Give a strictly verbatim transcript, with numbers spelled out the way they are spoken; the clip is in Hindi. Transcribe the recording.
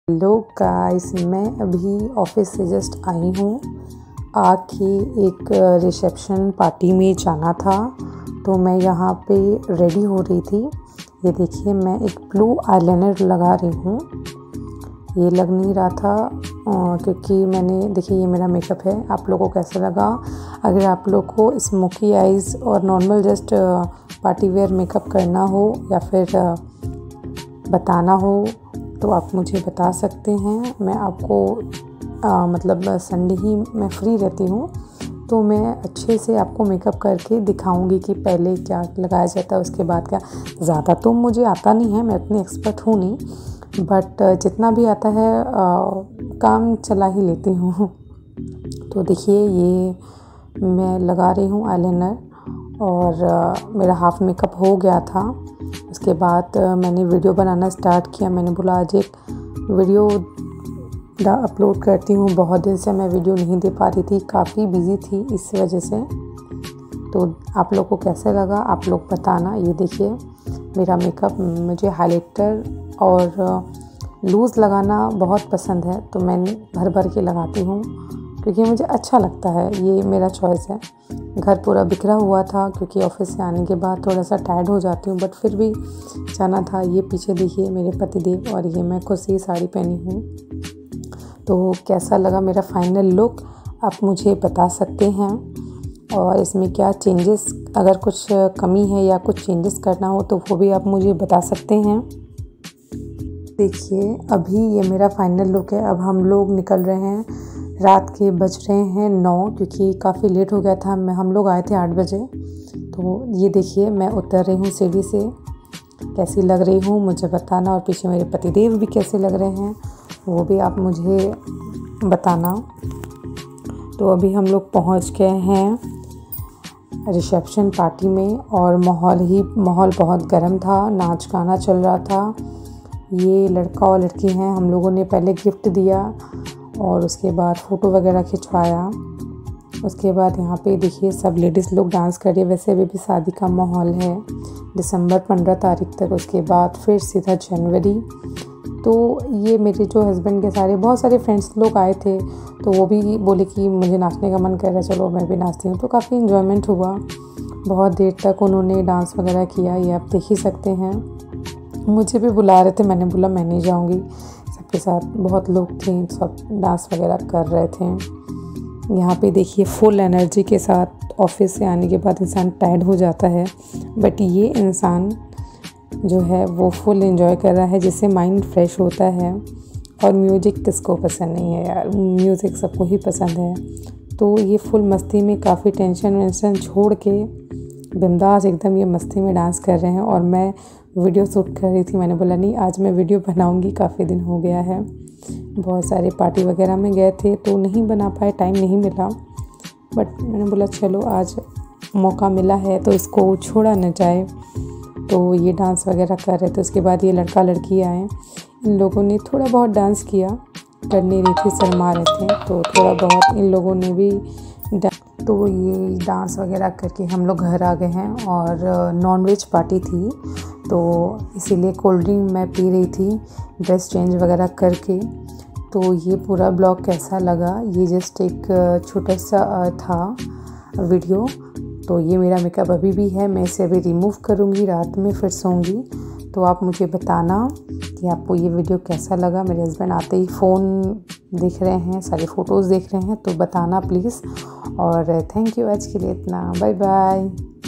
हेलो गाइस, मैं अभी ऑफिस से जस्ट आई हूँ। आके एक रिसेप्शन पार्टी में जाना था, तो मैं यहाँ पे रेडी हो रही थी। ये देखिए, मैं एक ब्लू आईलाइनर लगा रही हूँ। ये लग नहीं रहा था आ, क्योंकि मैंने देखिए ये मेरा मेकअप है। आप लोगों को कैसा लगा? अगर आप लोग को स्मोकी आइज़ और normal just party wear makeup करना हो या फिर आ, बताना हो तो आप मुझे बता सकते हैं। मैं आपको आ, मतलब संडे ही मैं फ्री रहती हूँ, तो मैं अच्छे से आपको मेकअप करके दिखाऊंगी कि पहले क्या लगाया जाता है, उसके बाद क्या। ज़्यादा तो मुझे आता नहीं है, मैं इतनी एक्सपर्ट हूँ नहीं, बट जितना भी आता है आ, काम चला ही लेती हूँ। तो देखिए, ये मैं लगा रही हूँ आईलाइनर और आ, मेरा हाफ मेकअप हो गया था। उसके बाद आ, मैंने वीडियो बनाना स्टार्ट किया। मैंने बोला आज एक वीडियो अपलोड करती हूँ। बहुत दिन से मैं वीडियो नहीं दे पा रही थी, काफ़ी बिज़ी थी इस वजह से। तो आप लोग को कैसे लगा आप लोग बताना। ये देखिए मेरा मेकअप, मुझे हाइलाइटर और लूज़ लगाना बहुत पसंद है, तो मैं भर भर के लगाती हूँ क्योंकि मुझे अच्छा लगता है। ये मेरा चॉइस है। घर पूरा बिखरा हुआ था क्योंकि ऑफिस से आने के बाद थोड़ा सा टायर्ड हो जाती हूँ, बट फिर भी जाना था। ये पीछे देखिए मेरे पतिदेव, और ये मैं खुद से साड़ी पहनी हूँ। तो कैसा लगा मेरा फाइनल लुक आप मुझे बता सकते हैं, और इसमें क्या चेंजेस, अगर कुछ कमी है या कुछ चेंजेस करना हो तो वो भी आप मुझे बता सकते हैं। देखिए अभी ये मेरा फाइनल लुक है। अब हम लोग निकल रहे हैं। रात के बज रहे हैं नौ, क्योंकि काफ़ी लेट हो गया था। मैं हम लोग आए थे आठ बजे। तो ये देखिए मैं उतर रही हूँ सीढ़ी से। कैसी लग रही हूँ मुझे बताना, और पीछे मेरे पतिदेव भी कैसे लग रहे हैं वो भी आप मुझे बताना। तो अभी हम लोग पहुँच गए हैं रिसेप्शन पार्टी में, और माहौल ही माहौल बहुत गर्म था। नाच गाना चल रहा था। ये लड़का और लड़की हैं। हम लोगों ने पहले गिफ्ट दिया और उसके बाद फ़ोटो वगैरह खिंचवाया। उसके बाद यहाँ पे देखिए सब लेडीज़ लोग डांस कर रही है। वैसे अभी भी शादी का माहौल है, दिसंबर पंद्रह तारीख तक। उसके बाद फिर सीधा जनवरी। तो ये मेरे जो हस्बैंड के सारे बहुत सारे फ्रेंड्स लोग आए थे, तो वो भी बोले कि मुझे नाचने का मन कर रहा है, चलो मैं भी नाचती हूँ। तो काफ़ी इन्जॉयमेंट हुआ। बहुत देर तक उन्होंने डांस वगैरह किया, ये आप देख ही सकते हैं। मुझे भी बुला रहे थे, मैंने बोला मैं नहीं जाऊँगी। सबके साथ बहुत लोग थे, सब डांस वगैरह कर रहे थे। यहाँ पे देखिए फुल एनर्जी के साथ ऑफिस से आने के बाद इंसान टायर्ड हो जाता है, बट ये इंसान जो है वो फुल एंजॉय कर रहा है, जिससे माइंड फ्रेश होता है। और म्यूज़िक किसको पसंद नहीं है यार, म्यूज़िक सबको ही पसंद है। तो ये फुल मस्ती में काफ़ी टेंशन वेंशन छोड़ के बिंदास एकदम ये मस्ती में डांस कर रहे हैं। और मैं वीडियो शूट कर रही थी। मैंने बोला नहीं आज मैं वीडियो बनाऊंगी, काफ़ी दिन हो गया है। बहुत सारे पार्टी वगैरह में गए थे तो नहीं बना पाए, टाइम नहीं मिला। बट मैंने बोला चलो आज मौका मिला है तो इसको छोड़ा न जाए। तो ये डांस वगैरह कर रहे थे। उसके बाद ये लड़का लड़की आए। इन लोगों ने थोड़ा बहुत डांस किया, कर नहीं रही थी, शर्मा रहे थे, तो थोड़ा बहुत इन लोगों ने भी। तो ये डांस वगैरह करके हम लोग घर आ गए हैं। और नॉन वेज पार्टी थी, तो इसीलिए कोल्ड ड्रिंक मैं पी रही थी ड्रेस चेंज वगैरह करके। तो ये पूरा ब्लॉग कैसा लगा, ये जस्ट एक छोटा सा था वीडियो। तो ये मेरा मेकअप अभी भी है, मैं इसे अभी रिमूव करूँगी, रात में फिर सोऊंगी। तो आप मुझे बताना कि आपको ये वीडियो कैसा लगा। मेरे हस्बैंड आते ही फ़ोन देख रहे हैं, सारे फ़ोटोज़ देख रहे हैं, तो बताना प्लीज़। और थैंक यू आज के लिए इतना। Bye bye.